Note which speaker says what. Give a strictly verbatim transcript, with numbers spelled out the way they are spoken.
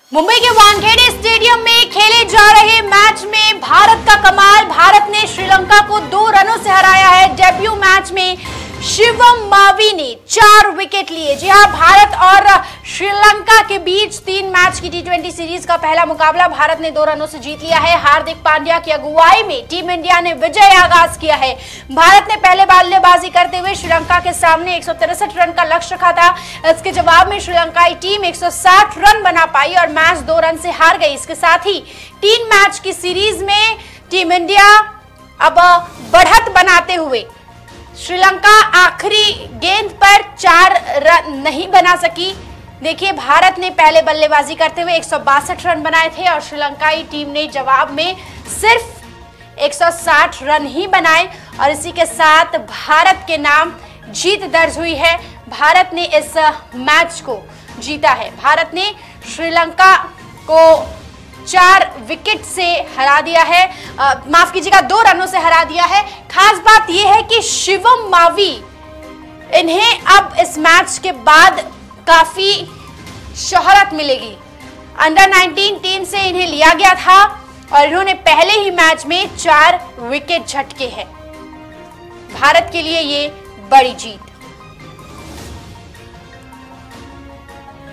Speaker 1: मुंबई के वानखेड़े स्टेडियम में खेले जा रहे मैच में भारत का कमाल। भारत ने श्रीलंका को दो रनों से हराया है। डेब्यू मैच में शिवम मावी ने चार विकेट लिए। जी हां, भारत और श्रीलंका के बीच तीन मैच की टी ट्वेंटी सीरीज का पहला मुकाबला भारत ने दो रनों से जीत लिया है। हार्दिक पांड्या की अगुवाई में टीम इंडिया ने विजय आगाज किया है। भारत ने पहले बल्लेबाजी करते हुए श्रीलंका के सामने एक सौ तिरसठ रन का लक्ष्य रखा था। इसके जवाब में श्रीलंकाई टीम एक सौ साठ रन बना पाई और मैच दो रन से हार गई। इसके साथ ही तीन मैच की सीरीज में टीम इंडिया अब बढ़त बनाते हुए श्रीलंका आखिरी गेंद पर चार रन नहीं बना सकी। देखिए, भारत ने पहले बल्लेबाजी करते हुए एक सौ बासठ रन बनाए थे और श्रीलंकाई टीम ने जवाब में सिर्फ एक सौ साठ रन ही बनाए और इसी के साथ भारत के नाम जीत दर्ज हुई है। भारत ने इस मैच को जीता है। भारत ने श्रीलंका को चार विकेट से हरा दिया है, आ, माफ कीजिएगा दो रनों से हरा दिया है। खास बात यह है कि शिवम मावी, इन्हें अब इस मैच के बाद काफी शोहरत मिलेगी। अंडर नाइनटीन टीम से इन्हें लिया गया था और इन्होंने पहले ही मैच में चार विकेट झटके हैं। भारत के लिए ये बड़ी जीत।